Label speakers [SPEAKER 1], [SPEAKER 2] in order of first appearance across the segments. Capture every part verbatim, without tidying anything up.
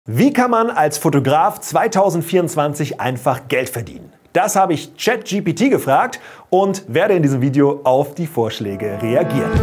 [SPEAKER 1] Wie kann man als Fotograf zweitausendvierundzwanzig einfach Geld verdienen? Das habe ich ChatGPT gefragt und werde in diesem Video auf die Vorschläge reagieren.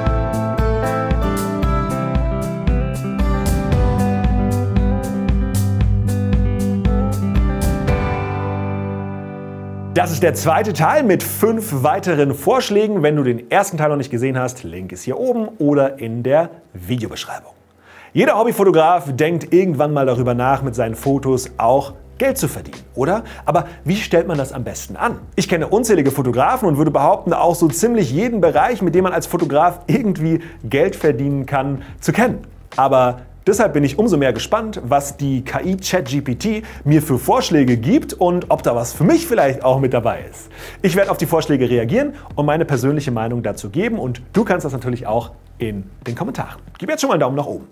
[SPEAKER 1] Das ist der zweite Teil mit fünf weiteren Vorschlägen. Wenn du den ersten Teil noch nicht gesehen hast, Link ist hier oben oder in der Videobeschreibung. Jeder Hobbyfotograf denkt irgendwann mal darüber nach, mit seinen Fotos auch Geld zu verdienen, oder? Aber wie stellt man das am besten an? Ich kenne unzählige Fotografen und würde behaupten, auch so ziemlich jeden Bereich, mit dem man als Fotograf irgendwie Geld verdienen kann, zu kennen. Aber deshalb bin ich umso mehr gespannt, was die K I ChatGPT mir für Vorschläge gibt und ob da was für mich vielleicht auch mit dabei ist. Ich werde auf die Vorschläge reagieren und meine persönliche Meinung dazu geben und du kannst das natürlich auch in den Kommentaren. Gib jetzt schon mal einen Daumen nach oben.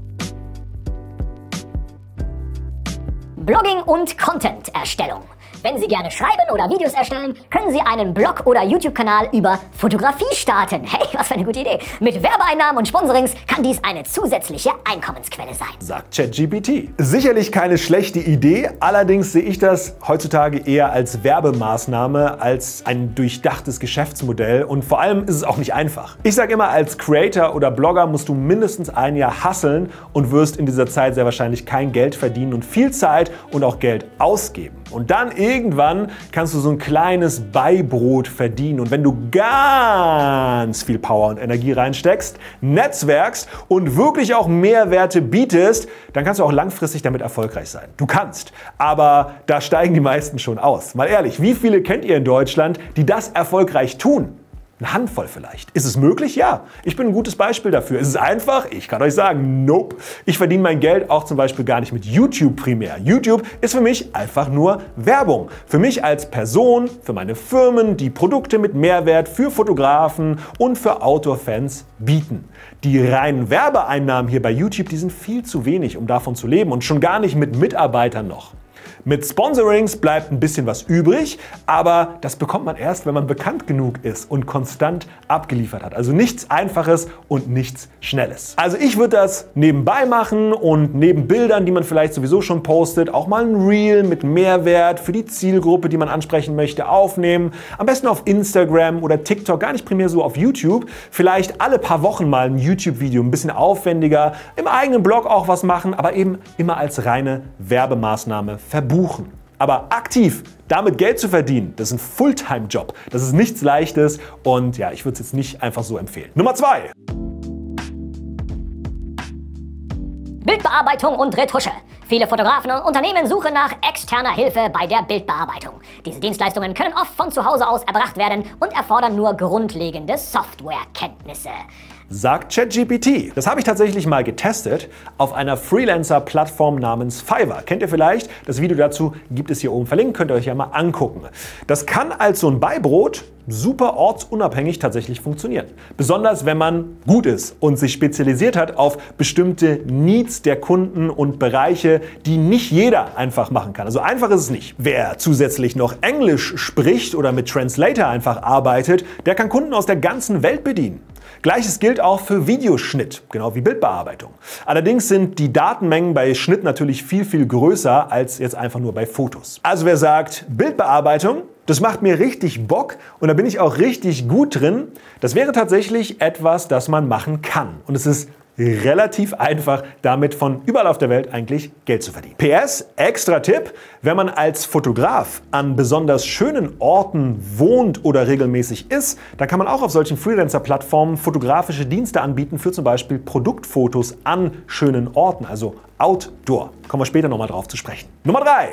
[SPEAKER 2] Blogging und Content-Erstellung. Wenn Sie gerne schreiben oder Videos erstellen, können Sie einen Blog- oder YouTube-Kanal über Fotografie starten. Hey, was für eine gute Idee. Mit Werbeeinnahmen und Sponsorings kann dies eine zusätzliche Einkommensquelle sein,
[SPEAKER 1] sagt ChatGPT. Sicherlich keine schlechte Idee, allerdings sehe ich das heutzutage eher als Werbemaßnahme, als ein durchdachtes Geschäftsmodell und vor allem ist es auch nicht einfach. Ich sage immer, als Creator oder Blogger musst du mindestens ein Jahr hustlen und wirst in dieser Zeit sehr wahrscheinlich kein Geld verdienen und viel Zeit und auch Geld ausgeben. Und dann irgendwann kannst du so ein kleines Beibrot verdienen. Und wenn du ganz viel Power und Energie reinsteckst, netzwerkst und wirklich auch Mehrwerte bietest, dann kannst du auch langfristig damit erfolgreich sein. Du kannst, aber da steigen die meisten schon aus. Mal ehrlich, wie viele kennt ihr in Deutschland, die das erfolgreich tun? Eine Handvoll vielleicht. Ist es möglich? Ja. Ich bin ein gutes Beispiel dafür. Ist es einfach? Ich kann euch sagen, nope. Ich verdiene mein Geld auch zum Beispiel gar nicht mit YouTube primär. YouTube ist für mich einfach nur Werbung. Für mich als Person, für meine Firmen, die Produkte mit Mehrwert für Fotografen und für Outdoor-Fans bieten. Die reinen Werbeeinnahmen hier bei YouTube, die sind viel zu wenig, um davon zu leben und schon gar nicht mit Mitarbeitern noch. Mit Sponsorings bleibt ein bisschen was übrig, aber das bekommt man erst, wenn man bekannt genug ist und konstant abgeliefert hat. Also nichts Einfaches und nichts Schnelles. Also ich würde das nebenbei machen und neben Bildern, die man vielleicht sowieso schon postet, auch mal ein Reel mit Mehrwert für die Zielgruppe, die man ansprechen möchte, aufnehmen. Am besten auf Instagram oder TikTok, gar nicht primär so auf YouTube. Vielleicht alle paar Wochen mal ein YouTube-Video, ein bisschen aufwendiger, im eigenen Blog auch was machen, aber eben immer als reine Werbemaßnahme verbuchen. Aber aktiv damit Geld zu verdienen, das ist ein Fulltime-Job. Das ist nichts Leichtes und ja, ich würde es jetzt nicht einfach so empfehlen. Nummer zwei.
[SPEAKER 2] Bildbearbeitung und Retusche. Viele Fotografen und Unternehmen suchen nach externer Hilfe bei der Bildbearbeitung. Diese Dienstleistungen können oft von zu Hause aus erbracht werden und erfordern nur grundlegende Softwarekenntnisse,
[SPEAKER 1] sagt ChatGPT. Das habe ich tatsächlich mal getestet auf einer Freelancer-Plattform namens Fiverr. Kennt ihr vielleicht? Das Video dazu gibt es hier oben verlinkt, könnt ihr euch ja mal angucken. Das kann als so ein Beibrot super ortsunabhängig tatsächlich funktionieren. Besonders wenn man gut ist und sich spezialisiert hat auf bestimmte Needs der Kunden und Bereiche, die nicht jeder einfach machen kann. Also einfach ist es nicht. Wer zusätzlich noch Englisch spricht oder mit Translator einfach arbeitet, der kann Kunden aus der ganzen Welt bedienen. Gleiches gilt auch für Videoschnitt, genau wie Bildbearbeitung. Allerdings sind die Datenmengen bei Schnitt natürlich viel, viel größer als jetzt einfach nur bei Fotos. Also wer sagt, Bildbearbeitung, das macht mir richtig Bock und da bin ich auch richtig gut drin, das wäre tatsächlich etwas, das man machen kann. Und es ist relativ einfach, damit von überall auf der Welt eigentlich Geld zu verdienen. P S, extra Tipp, wenn man als Fotograf an besonders schönen Orten wohnt oder regelmäßig ist, dann kann man auch auf solchen Freelancer-Plattformen fotografische Dienste anbieten für zum Beispiel Produktfotos an schönen Orten, also Outdoor. Kommen wir später nochmal drauf zu sprechen. Nummer drei.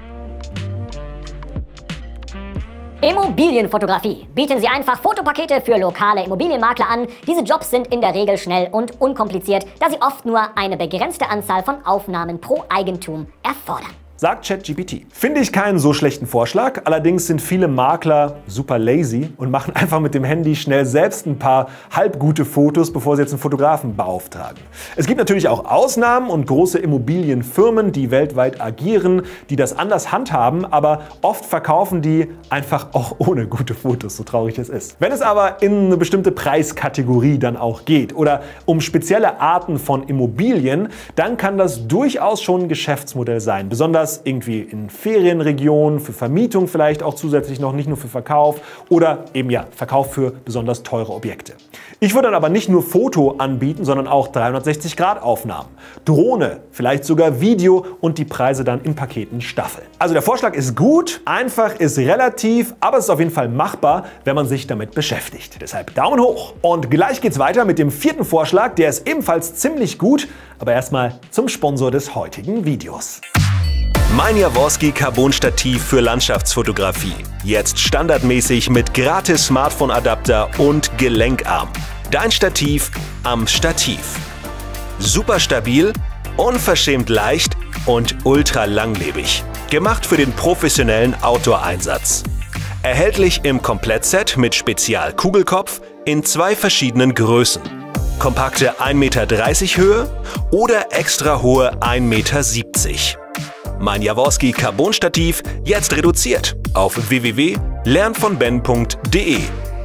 [SPEAKER 2] Immobilienfotografie. Bieten Sie einfach Fotopakete für lokale Immobilienmakler an. Diese Jobs sind in der Regel schnell und unkompliziert, da sie oft nur eine begrenzte Anzahl von Aufnahmen pro Eigentum erfordern,
[SPEAKER 1] sagt ChatGPT. Finde ich keinen so schlechten Vorschlag, allerdings sind viele Makler super lazy und machen einfach mit dem Handy schnell selbst ein paar halbgute Fotos, bevor sie jetzt einen Fotografen beauftragen. Es gibt natürlich auch Ausnahmen und große Immobilienfirmen, die weltweit agieren, die das anders handhaben, aber oft verkaufen die einfach auch ohne gute Fotos, so traurig es ist. Wenn es aber in eine bestimmte Preiskategorie dann auch geht oder um spezielle Arten von Immobilien, dann kann das durchaus schon ein Geschäftsmodell sein. Besonders irgendwie in Ferienregionen, für Vermietung vielleicht auch zusätzlich noch, nicht nur für Verkauf oder eben ja, Verkauf für besonders teure Objekte. Ich würde dann aber nicht nur Foto anbieten, sondern auch dreihundertsechzig Grad Aufnahmen, Drohne, vielleicht sogar Video und die Preise dann in Paketen staffeln. Also der Vorschlag ist gut, einfach ist relativ, aber es ist auf jeden Fall machbar, wenn man sich damit beschäftigt. Deshalb Daumen hoch. Und gleich geht's weiter mit dem vierten Vorschlag, der ist ebenfalls ziemlich gut, aber erstmal zum Sponsor des heutigen Videos.
[SPEAKER 3] Mein Jaworski Carbon-Stativ für Landschaftsfotografie. Jetzt standardmäßig mit gratis Smartphone-Adapter und Gelenkarm. Dein Stativ am Stativ. Super stabil, unverschämt leicht und ultra langlebig. Gemacht für den professionellen Outdoor-Einsatz. Erhältlich im Komplettset mit Spezial-Kugelkopf in zwei verschiedenen Größen. Kompakte ein Meter dreißig Höhe oder extra hohe ein Meter siebzig. Mein Jaworski Carbon-Stativ jetzt reduziert auf w w w punkt lern von ben punkt de.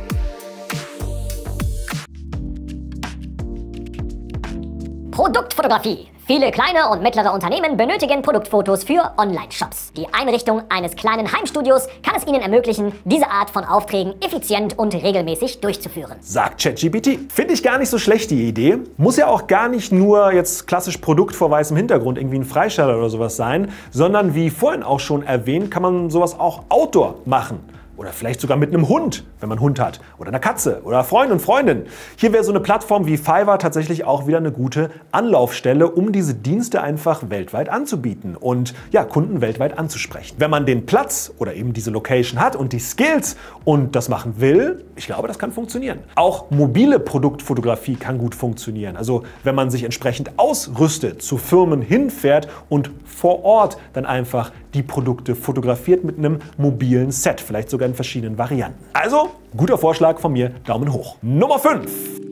[SPEAKER 2] Produktfotografie. Viele kleine und mittlere Unternehmen benötigen Produktfotos für Online-Shops. Die Einrichtung eines kleinen Heimstudios kann es ihnen ermöglichen, diese Art von Aufträgen effizient und regelmäßig durchzuführen.
[SPEAKER 1] Sagt ChatGPT. Finde ich gar nicht so schlecht, die Idee. Muss ja auch gar nicht nur jetzt klassisch Produkt vor weißem Hintergrund, irgendwie ein Freisteller oder sowas sein, sondern wie vorhin auch schon erwähnt, kann man sowas auch Outdoor machen. Oder vielleicht sogar mit einem Hund, wenn man einen Hund hat. Oder einer Katze oder Freund und Freundin. Hier wäre so eine Plattform wie Fiverr tatsächlich auch wieder eine gute Anlaufstelle, um diese Dienste einfach weltweit anzubieten und ja, Kunden weltweit anzusprechen. Wenn man den Platz oder eben diese Location hat und die Skills und das machen will, ich glaube, das kann funktionieren. Auch mobile Produktfotografie kann gut funktionieren. Also wenn man sich entsprechend ausrüstet, zu Firmen hinfährt und vor Ort dann einfach die Produkte fotografiert mit einem mobilen Set, vielleicht sogar in verschiedenen Varianten. Also, guter Vorschlag von mir, Daumen hoch. Nummer fünf.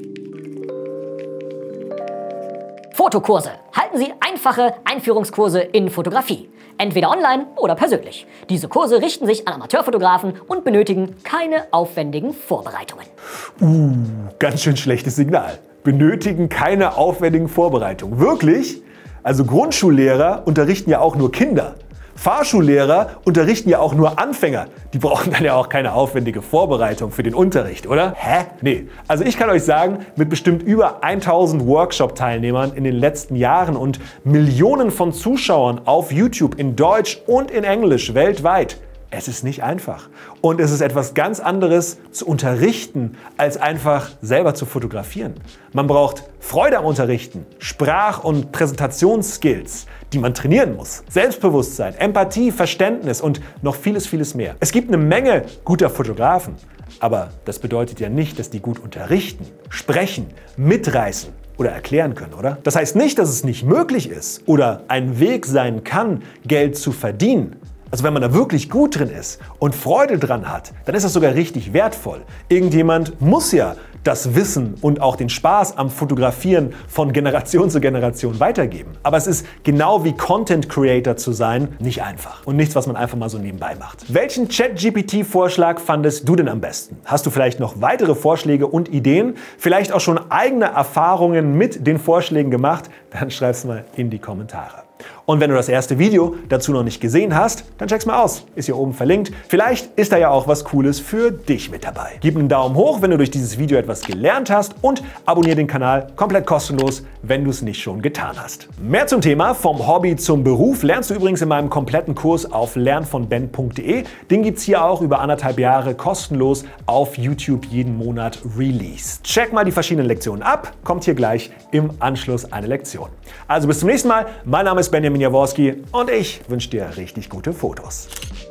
[SPEAKER 2] Fotokurse. Halten Sie einfache Einführungskurse in Fotografie. Entweder online oder persönlich. Diese Kurse richten sich an Amateurfotografen und benötigen keine aufwendigen Vorbereitungen.
[SPEAKER 1] Uh, ganz schön schlechtes Signal. Benötigen keine aufwendigen Vorbereitungen. Wirklich? Also Grundschullehrer unterrichten ja auch nur Kinder. Fahrschullehrer unterrichten ja auch nur Anfänger. Die brauchen dann ja auch keine aufwendige Vorbereitung für den Unterricht, oder? Hä? Nee. Also ich kann euch sagen, mit bestimmt über tausend Workshop-Teilnehmern in den letzten Jahren und Millionen von Zuschauern auf YouTube in Deutsch und in Englisch weltweit, es ist nicht einfach. Und es ist etwas ganz anderes zu unterrichten, als einfach selber zu fotografieren. Man braucht Freude am Unterrichten, Sprach- und Präsentationsskills, die man trainieren muss. Selbstbewusstsein, Empathie, Verständnis und noch vieles, vieles mehr. Es gibt eine Menge guter Fotografen, aber das bedeutet ja nicht, dass die gut unterrichten, sprechen, mitreißen oder erklären können, oder? Das heißt nicht, dass es nicht möglich ist oder ein Weg sein kann, Geld zu verdienen. Also wenn man da wirklich gut drin ist und Freude dran hat, dann ist das sogar richtig wertvoll. Irgendjemand muss ja das Wissen und auch den Spaß am Fotografieren von Generation zu Generation weitergeben. Aber es ist genau wie Content Creator zu sein, nicht einfach. Und nichts, was man einfach mal so nebenbei macht. Welchen ChatGPT-Vorschlag fandest du denn am besten? Hast du vielleicht noch weitere Vorschläge und Ideen? Vielleicht auch schon eigene Erfahrungen mit den Vorschlägen gemacht? Dann schreib's mal in die Kommentare. Und wenn du das erste Video dazu noch nicht gesehen hast, dann check's mal aus. Ist hier oben verlinkt. Vielleicht ist da ja auch was Cooles für dich mit dabei. Gib einen Daumen hoch, wenn du durch dieses Video etwas gelernt hast und abonniere den Kanal komplett kostenlos, wenn du es nicht schon getan hast. Mehr zum Thema vom Hobby zum Beruf lernst du übrigens in meinem kompletten Kurs auf lern von ben punkt de. Den gibt's hier auch über anderthalb Jahre kostenlos auf YouTube jeden Monat released. Check mal die verschiedenen Lektionen ab, kommt hier gleich im Anschluss eine Lektion. Also bis zum nächsten Mal. Mein Name ist Benjamin Jaworski und ich wünsche dir richtig gute Fotos.